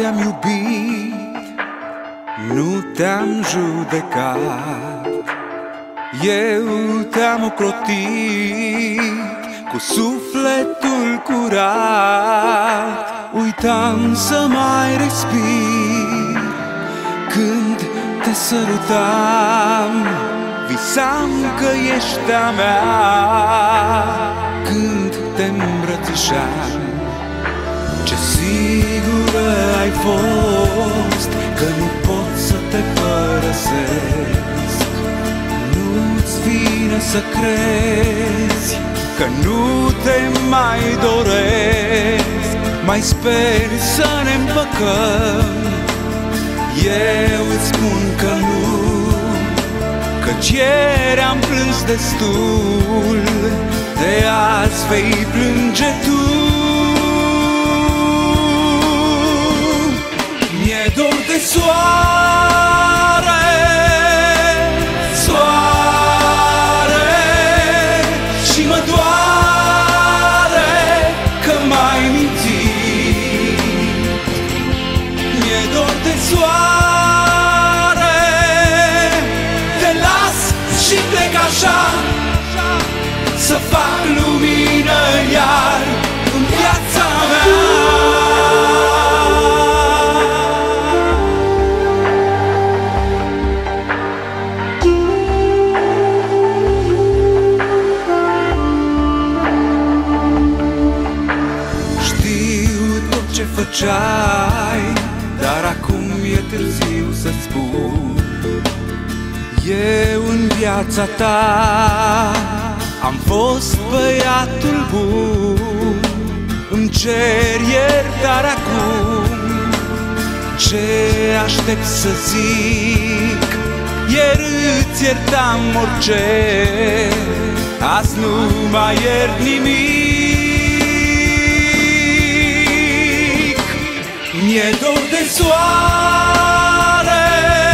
te-am iubit, nu te-am judecat. Eu te-am ocrotit cu sufletul curat. Uitam să mai respir când te sărutam. Visam că ești a mea când te îmbrățișam. Ce sigură ai fost că nu pot să te părăsesc. Nu-ți vine să crezi că nu te mai doresc. Mai speri să ne împăcăm, eu îți spun că nu, căci ieri am plâns destul, de azi vei plânge tu. Mi-e dor de soare, soare, și mă doare că m-ai mințit. Mi-e dor de soare, te las și plec așa, să fac lumină iar în viața mea. Ce făceai, dar acum e târziu să-ți spun. Eu în viața ta am fost băiatul bun. Îmi cer iertare acum, ce aștept să zic? Ieri îți iertam orice, azi nu mai iert nimic. Mi-e dor de soare,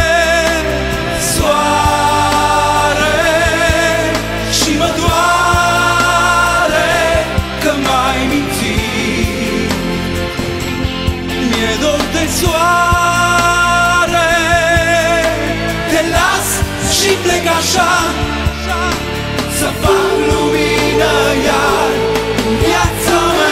soare, și mă doare că m-ai mințit. Mi-e dor de soare, te las și plec așa, să fac lumină iar în viața mea.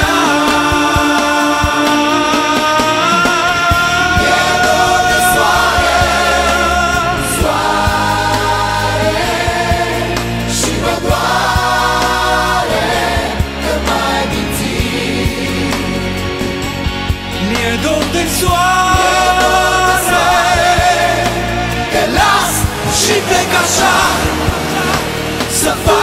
Mi-e dor de soare, te las și plec așa, să fac